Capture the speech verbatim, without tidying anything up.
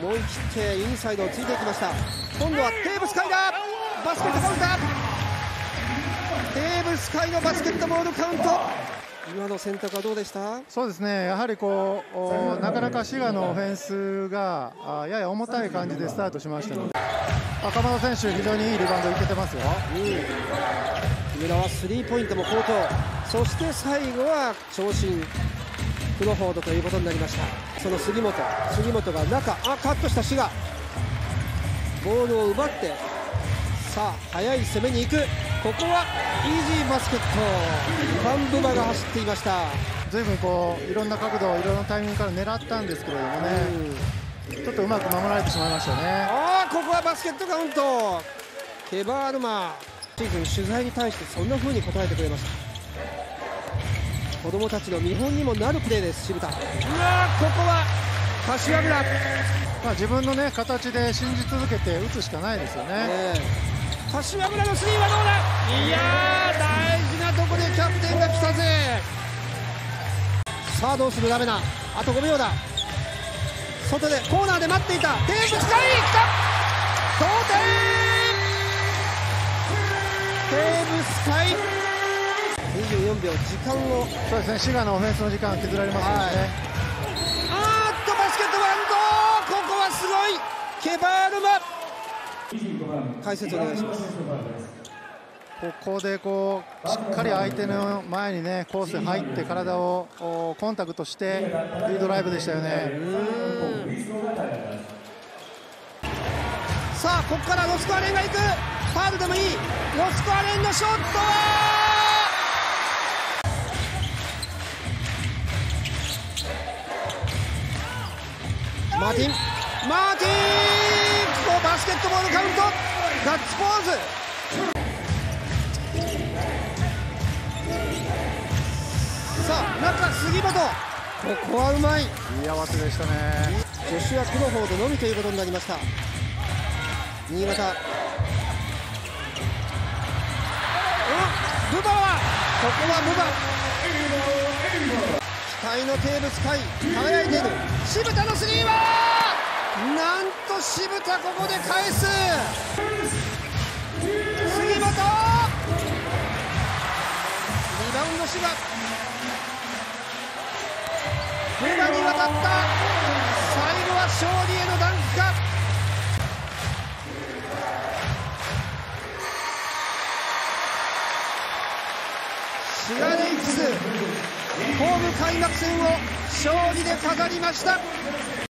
思い切ってインサイドをついていきました。今度はテーブス海だ。バスケットカウンター。テーブス海のバスケットボールカウント。今の選択はどうでした？ そうですね、やはりこうなかなか滋賀のオフェンスがやや重たい感じでスタートしましたので、赤間選手非常にいいリバウンドいけてますよ。 うん、木村はスリーポイントも好投、そして最後は長身クロフォードということになりました。その杉本杉本が中、あカットした滋賀、ボールを奪って、さあ速い攻めに行く。ここはイージーバスケット。ファンブバが走っていました。 随分こういろんな角度、いろんなタイミングから狙ったんですけれどもね、うん、ちょっとうまく守られてしまいましたね。 ああここはバスケットカウント。ケバールマシーズン取材に対してそんな風に答えてくれました。子供たちの見本にもなるプレーです。渋田、うわここは柏村、 まあ自分のね形で信じ続けて打つしかないですよね。 ね柏村のスリーはどうだ。いやー大事なところでキャプテンが来たぜ。さあどうするラメナ、あとごびょうだ。外でコーナーで待っていたテーブス海、来た同点。テーブス海にじゅうよんびょう時間を、 そうですね、滋賀のオフェンスの時間削られますよね。はい、 あーっとバスケットバウンド、ここはすごいケバールマ。解説お願いします。 ここでこうしっかり相手の前にねコースに入って体をコンタクトしていいドライブでしたよね。 さあここからロスコアレンが行く。ファウルでもいい。ロスコアレンのショットはマーティンマーティン、ここバスケットボールカウント。ガッツポーズ。さあ中杉本、ここはうまい。いい合わせでしたね。 ジョシュア・クロフォードのみということになりました。新潟、ブバはここはブバ、期待のテーブス海輝いている。渋田のスリーはなんと渋田ここで返す。杉本リバウンド、芝ブバに渡った。最後は勝利へのダンクか。滋賀レイクスホーム開幕戦を勝利で飾りました。